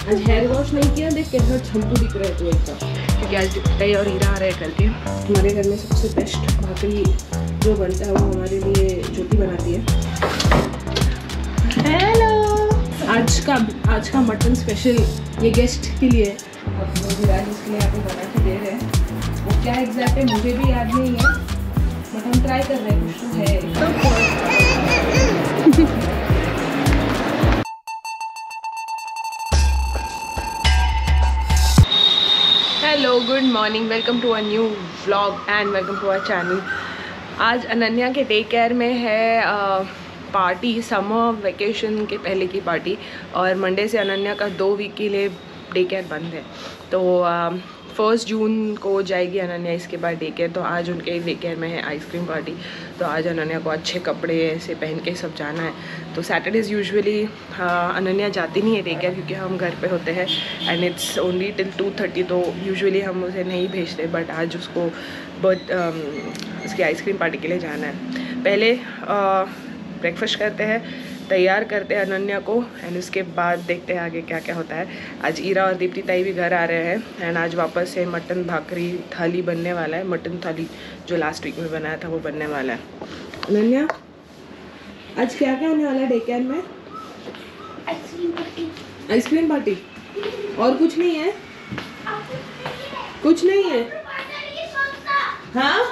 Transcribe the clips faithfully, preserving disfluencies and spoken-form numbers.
आज hair wash नहीं किया, देख कैसा शैम्पू दिख रहा है तू एकदम, क्योंकि आज दीप्ति और हीरा आ रहे हैं करके। हमारे घर में सबसे बेस्ट भाकरी जो बनता है वो हमारे लिए ज्योति बनाती है। हेलो, आज का आज का मटन स्पेशल ये गेस्ट के लिए, अब मुझे आज इसके लिए आपको बना के दे रहे हैं। वो क्या एग्जैक्ट है मुझे भी याद नहीं है, बट हम ट्राई कर रहे हैं, कुछ तो है। Hello, good morning, welcome to a new vlog and welcome to our channel. आज अनन्या के डे केयर में है आ, पार्टी, समर वेकेशन के पहले की पार्टी, और मंडे से अनन्या का दो वीक के लिए डे केयर बंद है। तो फर्स्ट जून को जाएगी अनन्या इसके बाद डे केयर। तो आज उनके डे केयर में है आइसक्रीम पार्टी, तो आज अनन्या को अच्छे कपड़े ऐसे पहन के सब जाना है। तो सैटरडेज़ यूजुअली अनन्या जाती नहीं है डे केयर, क्योंकि हम घर पे होते हैं and it's only till two thirty, तो यूजुअली हम उसे नहीं भेजते। बट आज उसको बर्थ उसकी आइसक्रीम पार्टी के लिए जाना है। पहले ब्रेकफास्ट करते हैं, तैयार करते हैं अनन्या को, एंड उसके बाद देखते हैं आगे क्या क्या होता है। आज ईरा और दीप्ति ताई भी घर आ रहे हैं, एंड आज वापस से मटन भाकरी थाली बनने वाला है। मटन थाली जो लास्ट वीक में बनाया था वो बनने वाला है। अनन्या, आज क्या क्या होने वाला है डे केयर में? Ice cream party. आइसक्रीम पार्टी और कुछ नहीं है? कुछ नहीं है? हाँ,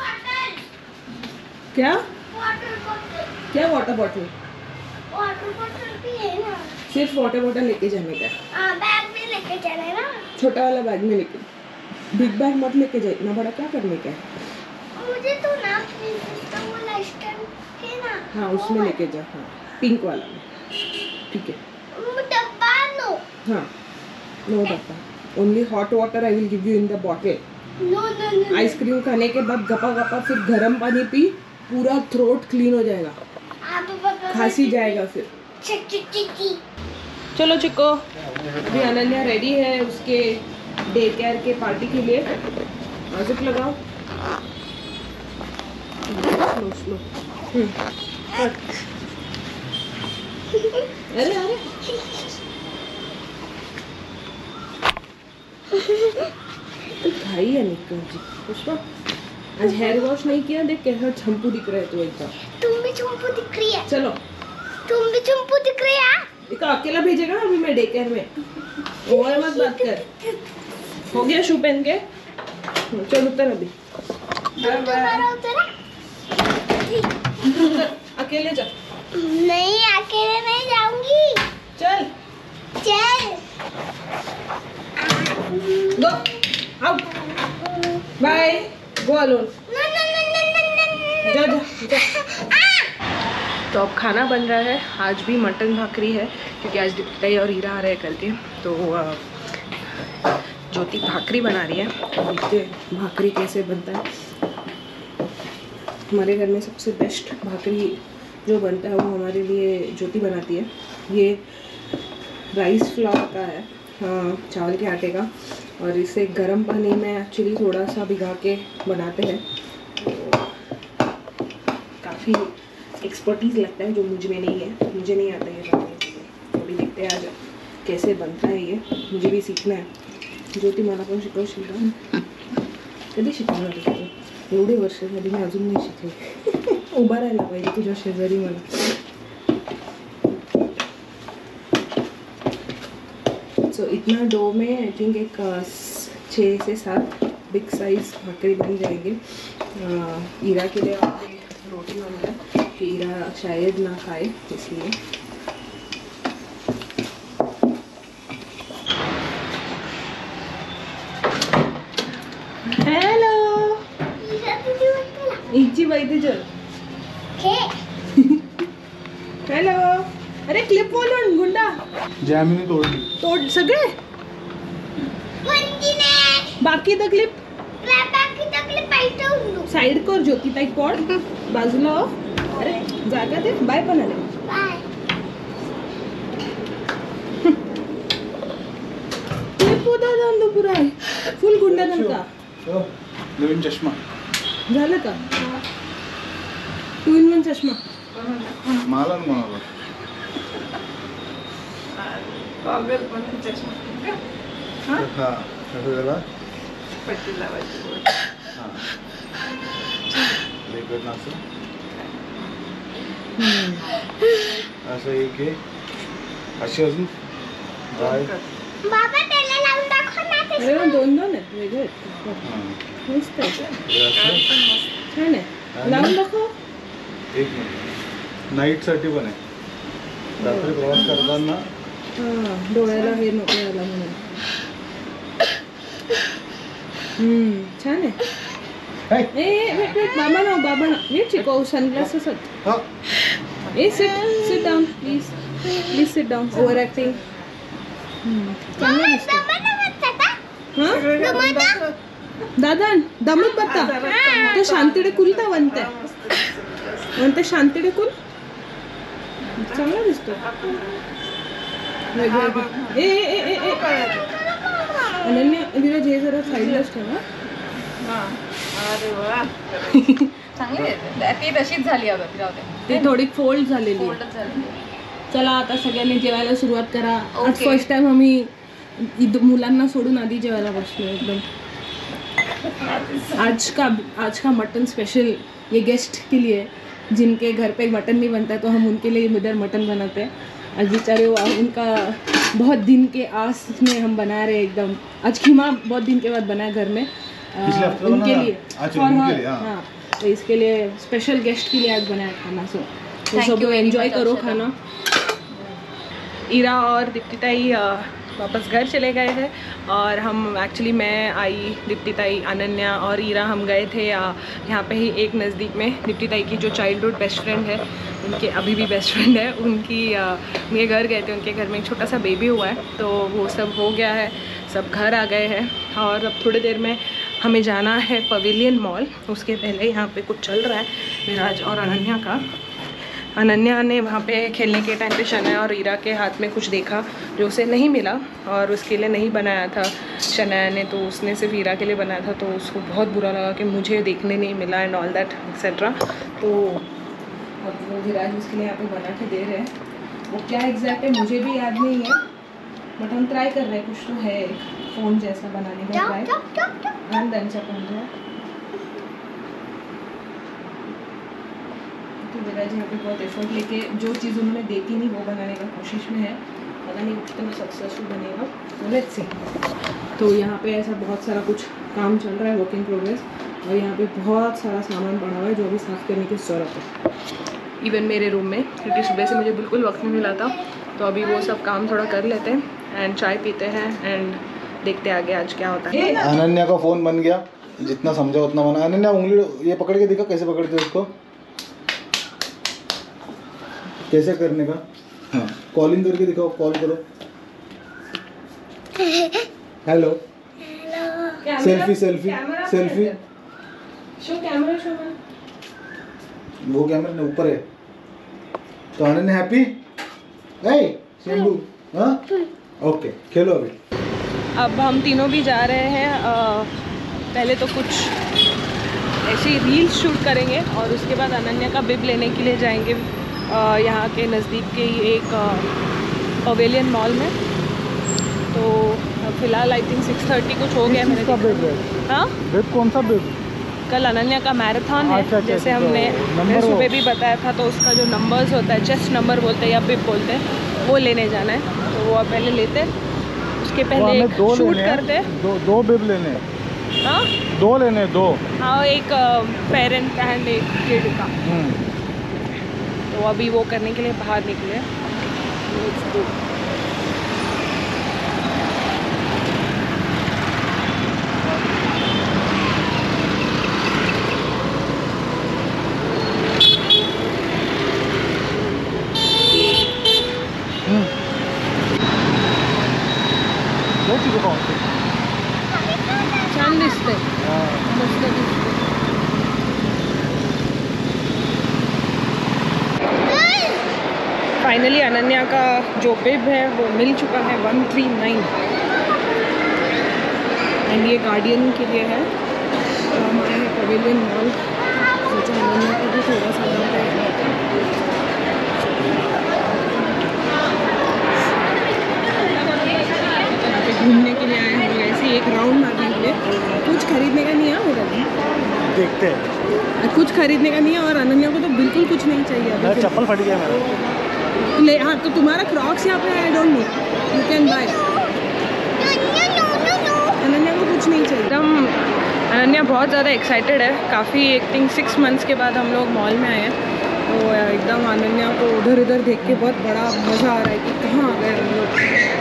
क्या क्या वाटर बॉटल? वाटर बॉटल भी है ना? सिर्फ वाटर बॉटल लेके जाने का? हाँ, बैग में लेके जाना है ना? छोटा वाला बैग में लेके, बिग बैग मत लेके जाए, इतना बड़ा क्या करने का है? मुझे तो ना तो वो लाइस्टन है ना? हाँ, उसमें लेके जा। हाँ, पिंक वाला में, ठीक है। वो डब्बा लो। हाँ, नो डब्बा, only hot water I will give you in the bottle. No no no. Ice cream खाने के बाद गपा गपा फिर गर्म पानी पी, पूरा थ्रोट क्लीन हो जाएगा, खांसी जाएगा फिर। चिक चिक चिक। चलो चिको, अभी अनन्या रेडी है उसके डे केयर के पार्टी के लिए। म्यूजिक लगाओ, स्लो स्लो। अरे अरे तो खाई है निकल जी। पुष्पा, आज हेयर वॉश नहीं किया, देख कैसा शैम्पू दिख रहा है तू एकदम। तुम भी शैम्पू दिख रही है। चलो, तुम भी शैम्पू दिख रही है। देखो अकेला भेजेगा अभी मैं डे केयर में, ओवर मत बात कर। हो गया शू पहन के? चल उतर अभी। तुम्हारा उतरा? अकेले जा। नहीं, अकेले नहीं जाऊंगी। चल चल। Go out, bye, go alone. No no no no no. जा जा जा। तो अब खाना बन रहा है, आज भी मटन भाकरी है, क्योंकि आज दीप्ति और हीरा आ रहे हैं करके। तो ज्योति भाकरी बना रही है, देखते भाकरी कैसे बनता है। हमारे घर में सबसे बेस्ट भाकरी जो बनता है वो हमारे लिए ज्योति बनाती है। ये राइस फ्लावर का है, हाँ, चावल के आटे का, और इसे गर्म पानी में एक्चुअली थोड़ा सा भिगा के बनाते हैं। काफ़ी एक्सपर्टीज लगता है जो मुझ में नहीं है, मुझे नहीं आता ये बनाने के लिए। तो अभी देखते हैं आज कैसे बनता है, ये मुझे भी सीखना है। ज्योति मला पण शिकव शिका, कधी शिकवणार तुझं? एवढे वर्ष झाली मी अजून नाही शिकले। उभा राहायला पाहिजे तुझ्या शेजारी मला। सो so, इतना डो में आई थिंक एक छः से सात बिग साइज भाकरी बन जाएगी। ईरा के लिए रोटी बन रहा है कि ईरा शायद ना खाए, इसलिए। हेलो इची बाई चल। हेलो, अरे क्लिप बोलून गुंडा जॅमिनी तोडली, तोड सगळे बाकी द क्लिप साइड कर ज्योति ताई कोड बाजूला। अरे जागा दे, बाय पण आले। क्लिप होता जाऊन दो पुरा फुल गुंडा का नवीन चष्मा झालं का? टू इन वन चष्मा मला म्हणाला पागल पण चष्मा हाँ कसं झाला पट्टी लावायची हां लिक्विड ना असं असं एक आहे अशी अजून काय बाबा त्याला लावून दाखव ना ते. अरे मग दोन दोन आहेत वेगळे आहेत. हां मस्त आहे हे असं छान आहे लावून दाखव. एक मिनिट नाईटसाठी पण आहे रात्री प्रवास करताना हां डोळ्याला हे नको यायला म्हणून. हम्म छान आहे. हाय ए वेट वेट बाबा ना बाबा ना वेट चिको सनग्लासेस आहेत. हां ए sit sit down please please sit down overacting. चांगलं दिसतं. हां दादा दमत बत्ता तो शांतीडे कुलता वनते वनते शांतीडे कुल चांगला दिसतो. वेगवेगळं ए ए ए ए ए अनन्या विराज हे जरा साईडलाच ठेवा. अरे वा चांगली आहे ती तशीच झाली अगं जाऊ दे ते थोडी फोल्ड झालेली आहे. फोल्डच झाली. चला आता सगळ्यांनी जेवायला सुरुवात करा. आज Okay. फर्स्ट टाइम आम्ही इद- मुलांना सोडून आधी जेवायला बसलो एकदम. आज का आज का मटन स्पेशल ये गेस्ट के लिए जिनके घर पे मटन नहीं बनता तो हम उनके लिए इधर मटन बनाते हैं. आज बेचारे वो उनका बहुत दिन के आस में हम बना रहे हैं एकदम. आज खीमा बहुत दिन के बाद बनाया घर में अ, पिछले हफ्ते उनके बनाया? लिए अच्छा, और उनके हाँ, लिए, हाँ. हाँ तो इसके लिए स्पेशल गेस्ट के लिए आज बनाया खाना. सो तो Thank सब you लोग very एंजॉय much, करो अर्षदा. खाना. ईरा और दीप्तिताई वापस घर चले गए हैं और हम एक्चुअली मैं आई दीप्तिताई अनन्या और ईरा हम गए थे यहाँ पे ही एक नज़दीक में. दीप्तिताई की जो चाइल्डहुड बेस्ट फ्रेंड है उनके अभी भी बेस्ट फ्रेंड है उनकी उनके घर गए थे. उनके घर में एक छोटा सा बेबी हुआ है तो वो सब हो गया है. सब घर आ गए हैं और अब थोड़ी देर में हमें जाना है पवेलियन मॉल. उसके पहले यहाँ पे कुछ चल रहा है विराज और अनन्या का. अनन्या ने वहाँ पे खेलने के टाइम पे शनाया और ईरा के हाथ में कुछ देखा जो उसे नहीं मिला और उसके लिए नहीं बनाया था शनाया ने. तो उसने सिर्फ ईरा के लिए बनाया था तो उसको बहुत बुरा लगा कि मुझे देखने नहीं मिला एंड ऑल दैट एक्सेट्रा. तो अब वो विराज उसके लिए यहाँ पे बना के दे रहे हैं. वो क्या एग्जैक्ट है मुझे भी याद नहीं है बट हम ट्राई कर रहे हैं. कुछ तो है फ़ोन जैसा बनाने का ट्राई. आणि त्यांच्या पण तो विराज यहाँ पे बहुत एफर्ट लेके जो चीज़ उन्होंने देखी नहीं वो बनाने का कोशिश में है. पता नहीं कितना सक्सेसफुल बनेगा. Let's see. तो यहाँ पे ऐसा बहुत सारा कुछ काम चल रहा है वर्क इन प्रोग्रेस और यहाँ पे बहुत सारा सामान पड़ा हुआ है जो अभी साफ़ करने की ज़रूरत है. इवन मेरे रूम में क्योंकि सुबह से मुझे बिल्कुल वक्त नहीं मिला था तो अभी वो सब काम थोड़ा कर लेते हैं एंड चाय पीते हैं एंड देखते आगे आज क्या होता है. अनन्या का फोन बन गया जितना समझा उतना बना. अनन्या उंगली ये पकड़ के दिखा कैसे पकड़ते हो उसको कैसे करने का. हाँ कॉलिंग करके दिखाओ. कॉल करो. Hello selfie selfie selfie show camera show में वो कैमरा ने ऊपर है. तो अनन्या हैप्पी गई शंभू. हाँ ओके खेलो अभी. अब हम तीनों भी जा रहे हैं. आ, पहले तो कुछ ऐसी रील्स शूट करेंगे और उसके बाद अनन्या का बिब लेने के लिए जाएंगे यहाँ के नज़दीक के ही एक पवेलियन मॉल में. तो फ़िलहाल आई थिंक सिक्स थर्टी कुछ हो गया मेरे. हाँ बेब कौन सा बेब. कल अनन्या का मैराथन है. अच्छा, अच्छा, जैसे तो हमने नंबर मैं वो- सुबह भी बताया था तो उसका जो नंबर्स होता है चेस्ट नंबर बोलते हैं या बिब बोलते हैं वो लेने जाना है. तो वो अब पहले लेते हैं उसके पहले एक शूट करते हैं. दो दो बेब लेने. हाँ दो लेने दो. हाँ एक पेरेंट का एंड एक किड का. तो अभी वो करने के लिए बाहर निकले. Let's go. छान दिसते मस्त दिसते. फाइनली अनन्या का जो बिब है वो मिल चुका है वन थ्री नाइन एंड ये गार्डियन के लिए है. तो हम आए हैं पवेलियन मॉल. सोचा अनन्या का भी थोड़ा सा दाम है. घूमने के लिए आए हम लोग, ऐसे एक राउंड मारने के लिए। कुछ खरीदने का नहीं है मेरा, देखते हैं। कुछ खरीदने का नहीं है। और अनन्या को तो बिल्कुल कुछ नहीं चाहिए अभी। चप्पल फट गया मेरा। ले हाँ, तो तुम्हारा क्रॉक्स यहाँ पे I don't know, you can buy. Ananya को कुछ नहीं चाहिए एकदम। अनन्या बहुत ज़्यादा एक्साइटेड है, काफ़ी आई थिंक सिक्स मंथ्स के बाद हम लोग मॉल में आए हैं। तो एकदम अनन्या को उधर उधर देख के बहुत बड़ा मज़ा आ रहा है कि कहाँ आ गए हम लोग।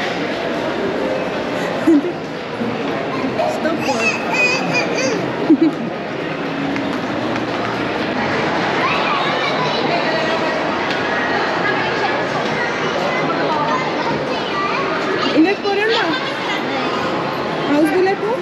इलेक्ट करें ना हाउस बुलेट हो।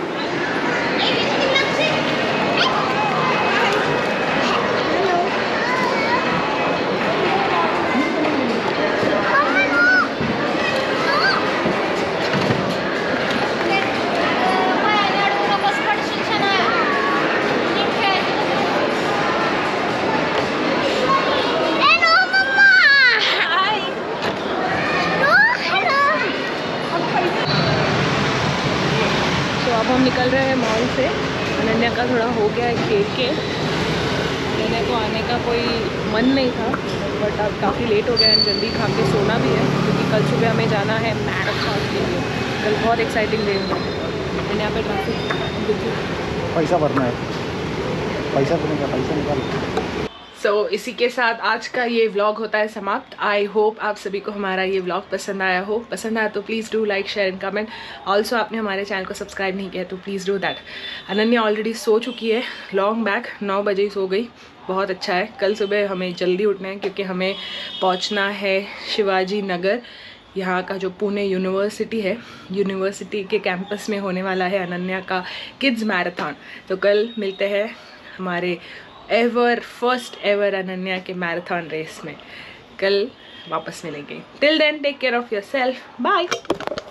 अब हम निकल रहे हैं मॉल से। अनन्या का थोड़ा हो गया है खेल के, अनन्या को आने का कोई मन नहीं था, बट अब काफ़ी लेट हो गया है, जल्दी खा के सोना भी है क्योंकि कल सुबह हमें जाना है मैराथन के लिए। कल बहुत एक्साइटिंग डे है। यहाँ पे ट्रैफिक, पैसा भरना है, पैसा देने का, पैसा निकाल। सो so, इसी के साथ आज का ये व्लॉग होता है समाप्त। आई होप आप सभी को हमारा ये व्लॉग पसंद आया हो। पसंद आया तो please do like share and comment. Also आपने हमारे चैनल को सब्सक्राइब नहीं किया तो please do that. Ananya already सो चुकी है, लॉन्ग बैक नौ बजे ही सो गई, बहुत अच्छा है। कल सुबह हमें जल्दी उठना है क्योंकि हमें पहुँचना है शिवाजी नगर, यहाँ का जो पुणे यूनिवर्सिटी है, यूनिवर्सिटी के कैंपस में होने वाला है अनन्या का किड्स मैराथन। तो कल मिलते हैं हमारे एवर फर्स्ट एवर अनन्या के मैराथन रेस में। कल वापस मिलेंगे। Till then take care of yourself, bye.